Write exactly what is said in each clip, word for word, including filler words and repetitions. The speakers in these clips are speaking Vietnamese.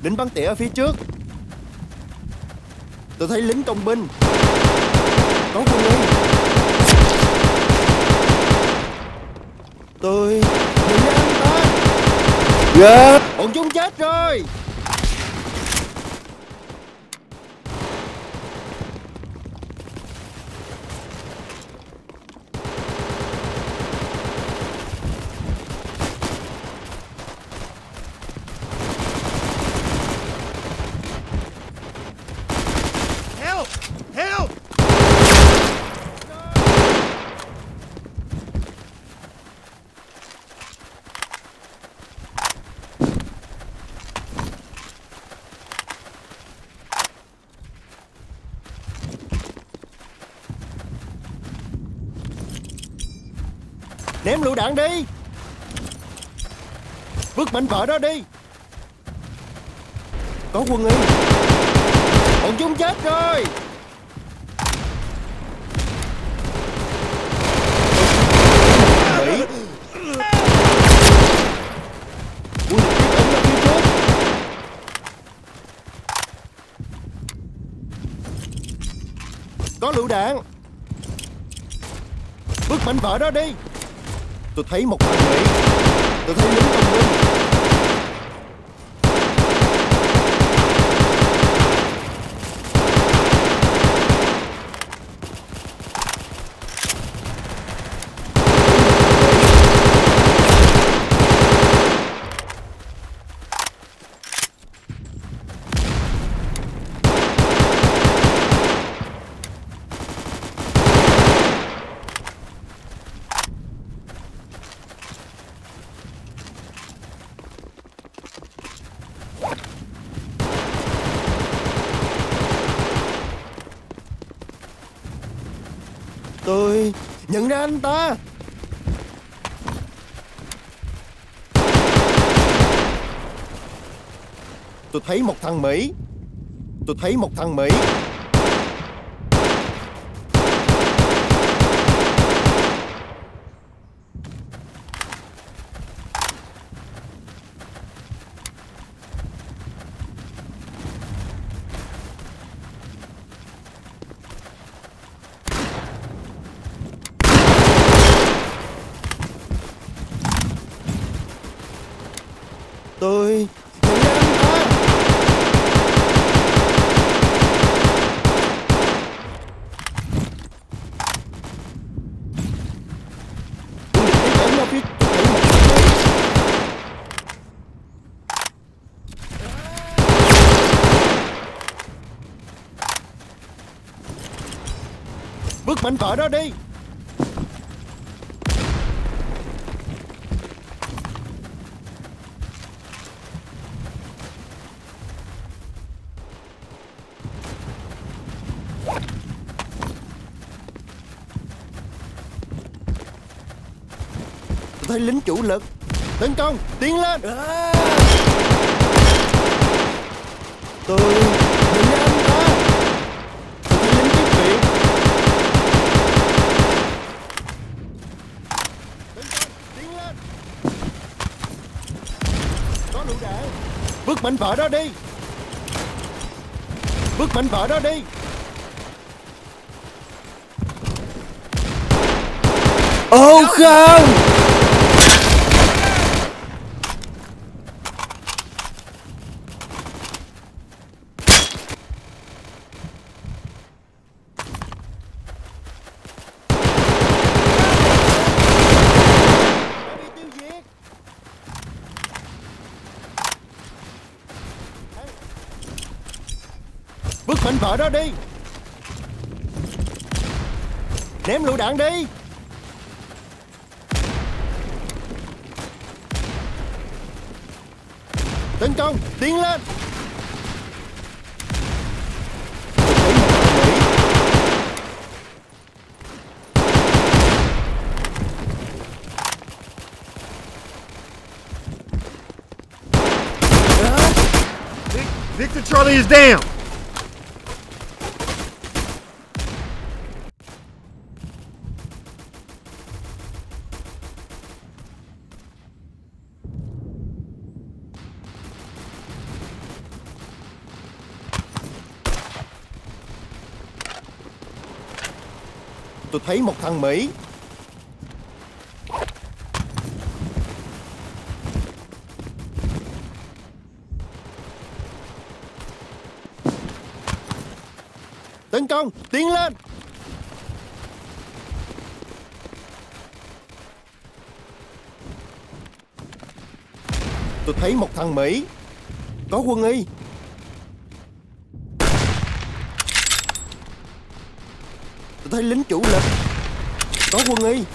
lính bắn tỉa ở phía trước. Tôi thấy lính công binh. Có quân y. Tôi nhìn ra anh ta. Yeah. Bọn chúng chết rồi. Help! Help! Ném lựu đạn đi. Vứt mảnh vỡ đó đi. Có quân y. Bọn chúng chết rồi. Mỹ. Quân địch tiếp ứng ở phía trước. Có lựu đạn. Vứt mảnh vỡ đó đi. Tôi thấy một thằng Mỹ. Tôi thấy lính công binh. Tôi nhận ra anh ta. Tôi thấy một thằng Mỹ. Tôi thấy một thằng Mỹ. Tôi nhận ra anh ta. Quân địch tiếp ứng ở phía. Tôi thấy một thằng Mỹ. Vứt mảnh vỡ đó đi. Tôi thấy lính chủ lực. Tấn công, tiến lên. À. Tôi nhìn ra anh ta. Tôi thấy lính tiếp viện. Tấn công, tiến lên. Có lựu đạn. Vứt mảnh vỡ đó đi. Vứt mảnh vỡ đó đi. Ô không. Vứt mảnh vỡ đó đi. Ném lựu đạn đi. Tấn công, tiến lên. Tôi thấy một thằng Mỹ. Victor Charlie is down! Tôi thấy một thằng Mỹ. Tấn công, tiến lên. Tôi thấy một thằng Mỹ. Có quân y. Tôi thấy lính chủ lực. Có quân y.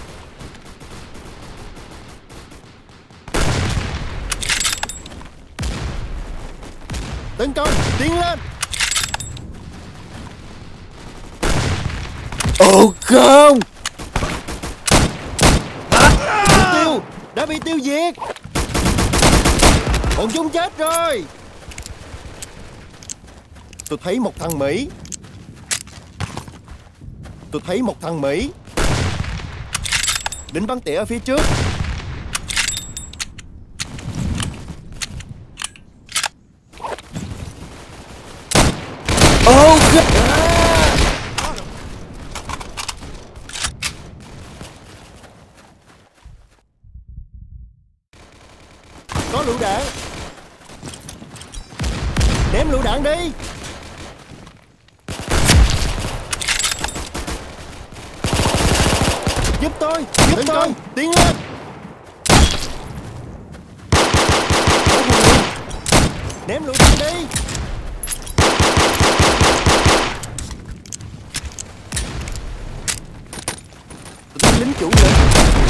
Tấn công, tiến lên. Ồ không. Mục tiêu đã bị tiêu diệt. Bọn chúng chết rồi. Tôi thấy một thằng Mỹ. Tôi thấy một thằng Mỹ. Lính bắn tỉa ở phía trước. Oh God. Có lựu đạn. Ném lựu đạn đi. Giúp tôi, giúp Tấn tôi công. Tiến lên. Ném lựu đạn đi. Tôi thấy lính chủ lực.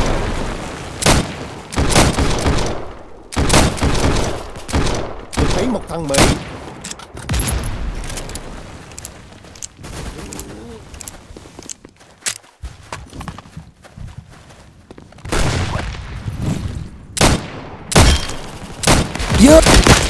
Tôi thấy một thằng Mỹ. Yep.